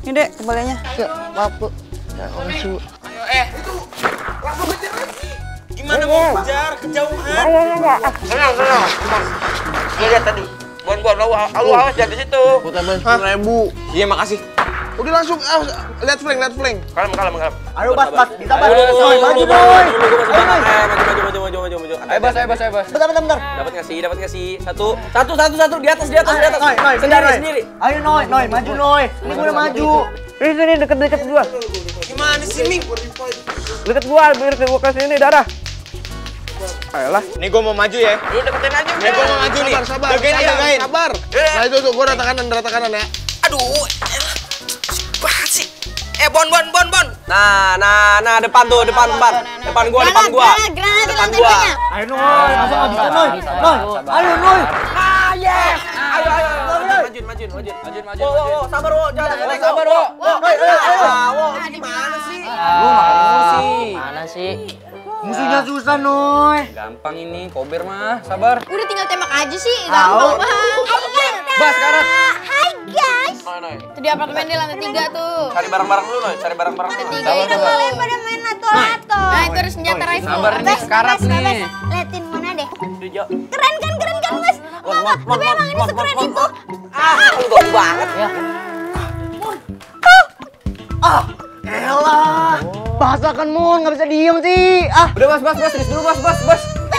Ini dek kembaliannya. Yuk, bapak. Ya, Ayo, langsung kejar lagi. Gimana mau kejar? Kejauhan. Tenang. Gue lihat tadi. Bon, lu awas jangan di situ. Buat tambahin 10.000. Iya, makasih. Udah langsung lihat flank. Kalem. Ayo, Bas. Kita Bas. Noy, maju, Noy. Maju. Ayo, Bas. Bentar. Dapat nggak sih? Satu. Di atas. Noy, Sendiri. Ayo, Noy, maju, Noy. Ini gua udah maju. Ini deket gua. Gimana sih, Ming? Deket gua, biar gua ke sini, darah. Ayolah. Nih gua mau maju ya. Lu deketin aja. Nih gua mau maju nih. Jagain. Sabar. Nah itu gua rata kanan ya. Aduh. Banget sih. Bon. Nah, depan gua. Depan gua. Ayo, Noy. Noy. Ayo, Noy. Yes. Ayo. Maju. Wo, sabar, wo. Jangan naik. Sabar, wo. Wo, gimana sih? Mana sih? Musuhnya susah, Noy. Gampang ini, kober mah. Sabar. Udah tinggal tembak aja sih, gampang banget. Bas, sekarang. Hai guys. Mana? Itu di apartemen di lantai 3 tuh. Cari barang-barang dulu, Noy. Lantai 3 itu. Kalian pada main lato-lato. Nah, itu ada senjata rifle. Sabar nih, sekarat nih. Liatin mana deh. Hijau. Keren kan, Mas? Mama, tapi emang ini sekeren itu. Enggak banget ya. Elah. Bahasa kan, Mon. Nggak bisa diem sih. Udah, Bas. Dis dulu, Bas. Bas.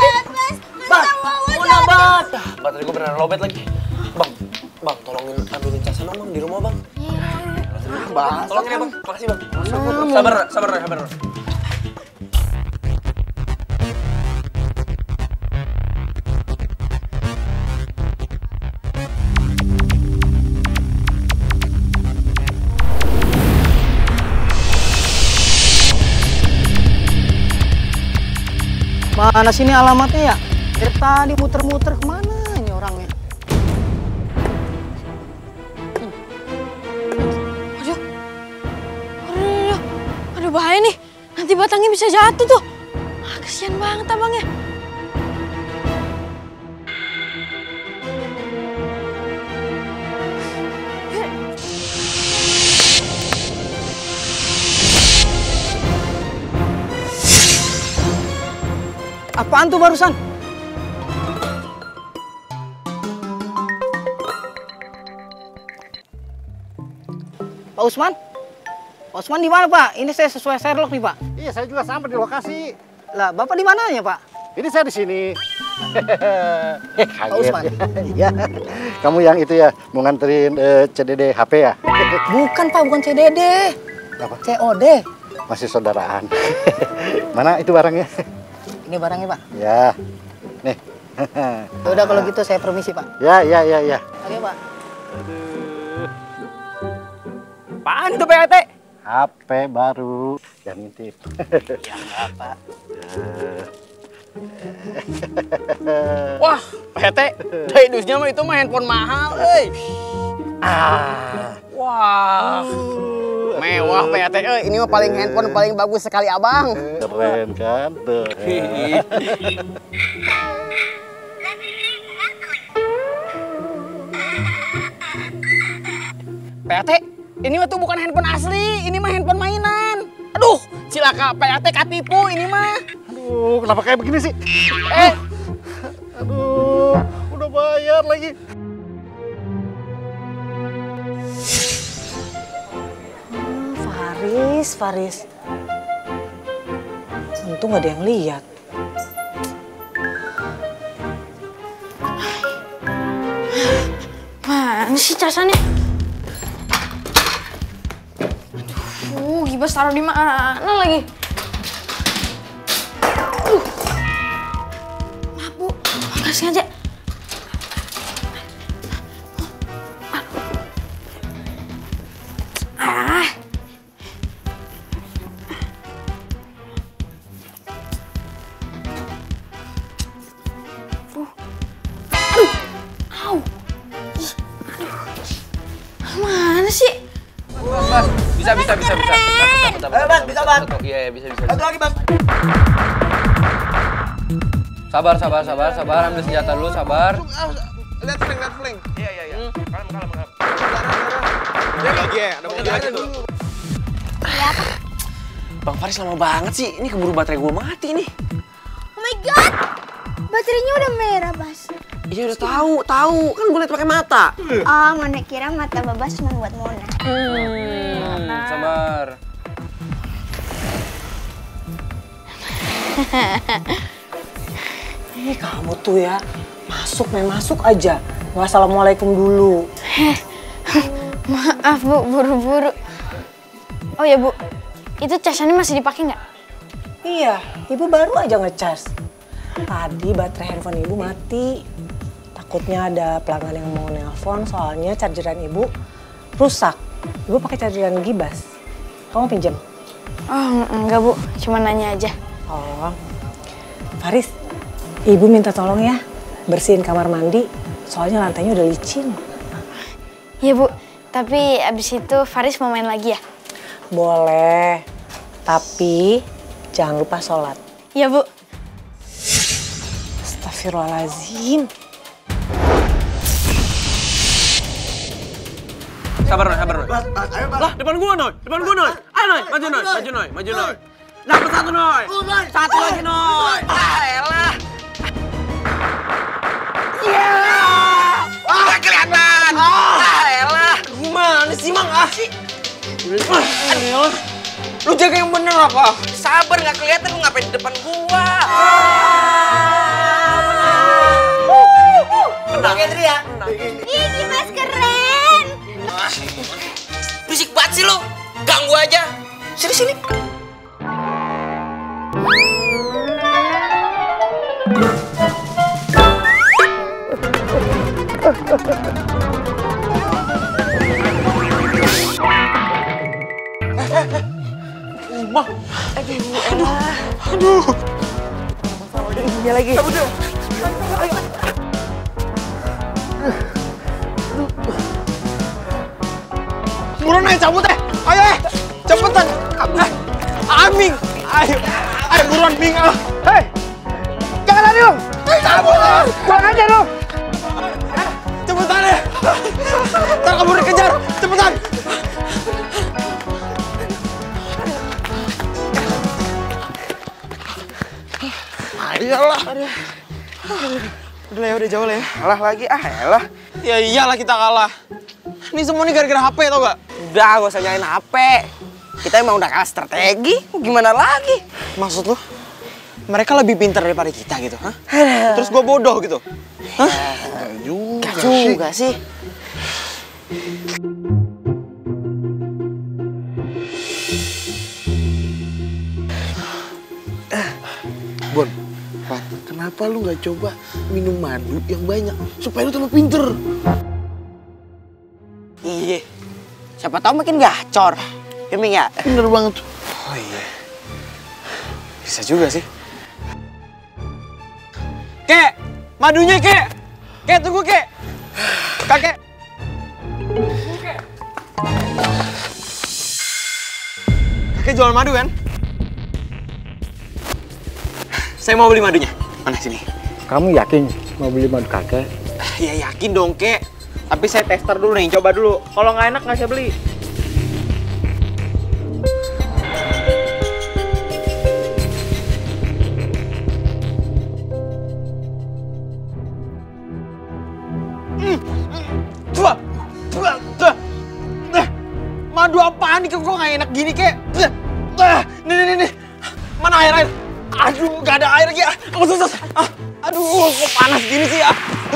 Mona, Bas. Baterai gue beneran lowbat lagi. Bang, tolongin ambilin casan dong, Bang, di rumah, Bang. Tolongin ya, Bang. Makasih, Bang. Sabar. Mana sini alamatnya ya? Dari tadi muter-muter kemana ini orangnya? Aduh, bahaya nih. Nanti batangnya bisa jatuh tuh. Kasian banget abangnya. Apaan tuh barusan? Pak Usman? Pak Usman di mana, Pak? Ini saya sesuai Sherlock nih, Pak. Iya, saya juga sampai di lokasi. Lah, Bapak di mananya, Pak? Ini saya di sini. Pak Usman. Iya. Kamu yang itu ya, mau nganterin CDD HP ya? Bukan, Pak, bukan CDD. Apa? COD. Masih saudaraan. Mana itu barangnya? Ini barangnya, Pak. Ya. Nih. Udah kalau gitu saya permisi, Pak. Ya. Oke, Pak. Apaan itu, PRT? HP baru. Jangan ngintip. Ya, enggak, Pak. Wah, PRT. Dari dusnya mah itu mah handphone mahal, euy. Wah. Mewah, PRT. Ini mah paling handphone paling bagus sekali, Abang. Keren kan? Tuh. PRT, ini mah tuh bukan handphone asli, ini mah handphone mainan. Aduh, cilaka PRT katipu ini mah. Aduh, kenapa kayak begini sih? Aduh, udah bayar lagi. Faris. Untung nggak ada yang lihat. Mana sih casannya? Aduh, Gibas taruh di mana lagi? Maaf, Bu. Nggak sengaja. Mana sih? Bisa. Ayo, Bang, bisa, Bang. Iya, bisa. Satu lagi, Bang. Sabar. Ambil senjata dulu, sabar. Lihat flank. Iya. Kalem. Jaga Ada mobil lagi tuh. Bang Faris lama banget sih. Ini keburu baterai gue mati nih. Oh my god, baterainya udah merah, Bas. Iya udah tahu. Kan gue liat pakai mata. Oh, Mona kira mata Babas cuma buat Mona. Sabar. Ini kamu tuh ya, masuk aja. Nggak assalamualaikum dulu. Maaf Bu, buru-buru. Oh ya Bu, itu casannya masih dipakai nggak? Iya, ibu baru aja ngecas. Tadi baterai handphone ibu mati. Takutnya ada pelanggan yang mau nelpon, soalnya chargeran ibu rusak. Ibu pakai chargeran Gibas. Kamu pinjam? Oh enggak Bu, cuma nanya aja. Oh, Faris, ibu minta tolong ya bersihin kamar mandi, soalnya lantainya udah licin. Iya Bu, tapi abis itu Faris mau main lagi ya? Boleh, tapi jangan lupa sholat. Iya Bu. Astagfirullahaladzim. Sabar Noy. Lah, depan gua Noy. Ayo Noy, maju Noy. Dapat satu Noy. Satu lagi Noy. Elah. Nggak kelihatan. Elah. Gimana sih Mang? Lu jaga yang bener apa? Sabar, nggak kelihatan. Lu ngapain di depan gua? Menang ya Tri ya? Ih, Gibas keren. Berisik banget sih lo. Ganggu aja. Sini. Aduh. Dia lagi. Buruan aja cabut deh. Ayo cepetan. Aming. Ayo buruan Ming. Hei, jangan lari dong. Cabut. Pulang aja dong. Cepetan deh. Ntar kabur dikejar. Cepetan. Ayolah. Udah jauh lah ya. Kalah lagi elah. Ya iyalah kita kalah. Ini semua nih gara-gara HP tau gak? Udah, gak usah nyalain HP. Kita emang udah kalah strategi. Gimana lagi? Maksud lu? Mereka lebih pintar daripada kita gitu, hah? Terus gua bodoh gitu? Hah? Gak juga sih. Bon, kenapa lu nggak coba minum madu yang banyak supaya lu tambah pinter? Iya. Siapa tahu makin gacor. Ya Ming ya? Bener banget tuh. Oh iya. Bisa juga sih. Kek, madunya Kek. Kek, tunggu Kek. Kakek. Kakek jual madu kan? Saya mau beli madunya. Mana sini? Kamu yakin mau beli madu kakek? Ya yakin dong Kek. Tapi saya tester dulu nih, coba dulu. Kalau nggak enak nggak saya beli. Madu apaan nih, kok nggak enak gini Kek? Nih. Mana air? Aduh, nggak ada air lagi. Aduh, kok panas gini sih ya?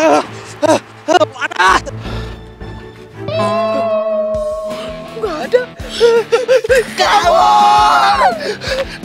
Panas. Nggak ada. Kabur.